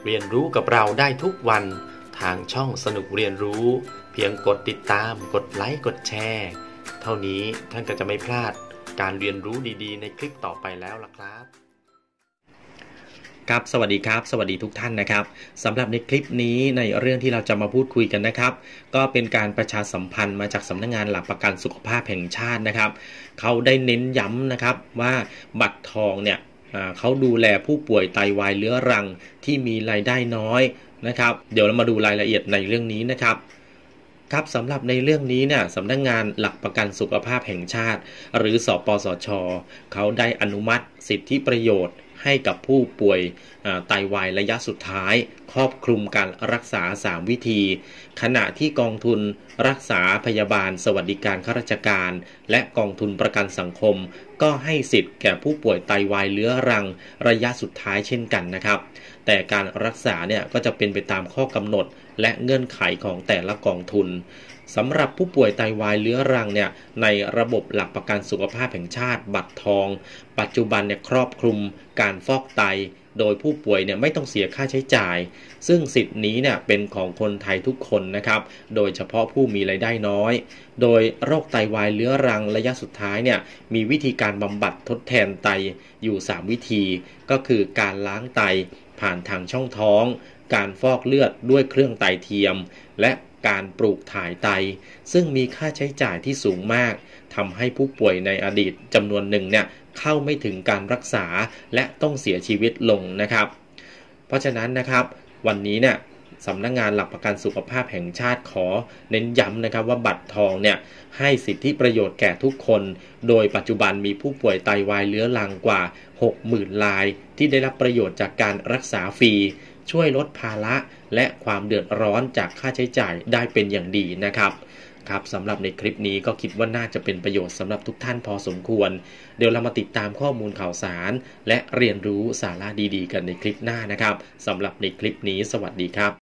เรียนรู้กับเราได้ทุกวันทางช่องสนุกเรียนรู้เพียงกดติดตามกดไลค์กดแชร์เท่านี้ท่านก็จะไม่พลาดการเรียนรู้ดีๆในคลิปต่อไปแล้วล่ะครับครับสวัสดีครับสวัสดีทุกท่านนะครับสำหรับในคลิปนี้ในเรื่องที่เราจะมาพูดคุยกันนะครับก็เป็นการประชาสัมพันธ์มาจากสำนักงานหลักประกันสุขภาพแห่งชาตินะครับเขาได้เน้นย้ำนะครับว่าบัตรทองเนี่ยเขาดูแลผู้ป่วยไตวายเรื้อรังที่มีรายได้น้อยนะครับเดี๋ยวเรามาดูรายละเอียดในเรื่องนี้นะครับครับสำหรับในเรื่องนี้เนี่ยสำนักงานหลักประกันสุขภาพแห่งชาติหรือสปสช.เขาได้อนุมัติสิทธิประโยชน์ให้กับผู้ป่วยไตวายระยะสุดท้ายครอบคลุมการรักษา3วิธีขณะที่กองทุนรักษาพยาบาลสวัสดิการข้าราชการและกองทุนประกันสังคมก็ให้สิทธิ์แก่ผู้ป่วยไตวายเรื้อรังระยะสุดท้ายเช่นกันนะครับแต่การรักษาเนี่ยก็จะเป็นไปตามข้อกำหนดและเงื่อนไขของแต่ละกองทุนสำหรับผู้ป่วยไตวายเรื้อรังเนี่ยในระบบหลักประกันสุขภาพแห่งชาติบัตรทองปัจจุบันเนี่ยครอบคลุมการฟอกไตโดยผู้ป่วยเนี่ยไม่ต้องเสียค่าใช้จ่ายซึ่งสิทธินี้เนี่ยเป็นของคนไทยทุกคนนะครับโดยเฉพาะผู้มีรายได้น้อยโดยโรคไตวายเรื้อรังระยะสุดท้ายเนี่ยมีวิธีการบำบัดทดแทนไตอยู่3วิธีก็คือการล้างไตผ่านทางช่องท้องการฟอกเลือดด้วยเครื่องไตเทียมและการปลูกถ่ายไตซึ่งมีค่าใช้จ่ายที่สูงมากทำให้ผู้ป่วยในอดีตจำนวนหนึ่งเนี่ยเข้าไม่ถึงการรักษาและต้องเสียชีวิตลงนะครับเพราะฉะนั้นนะครับวันนี้เนี่ยสำนักงานหลักประกันสุขภาพแห่งชาติขอเน้นย้ำนะครับว่าบัตรทองเนี่ยให้สิทธิประโยชน์แก่ทุกคนโดยปัจจุบันมีผู้ป่วยไตวายเรื้อรังกว่า 60,000 รายที่ได้รับประโยชน์จากการรักษาฟรีช่วยลดภาระและความเดือดร้อนจากค่าใช้จ่ายได้เป็นอย่างดีนะครับครับสำหรับในคลิปนี้ก็คิดว่าน่าจะเป็นประโยชน์สำหรับทุกท่านพอสมควรเดี๋ยวเรามาติดตามข้อมูลข่าวสารและเรียนรู้สาระดีๆกันในคลิปหน้านะครับสำหรับในคลิปนี้สวัสดีครับ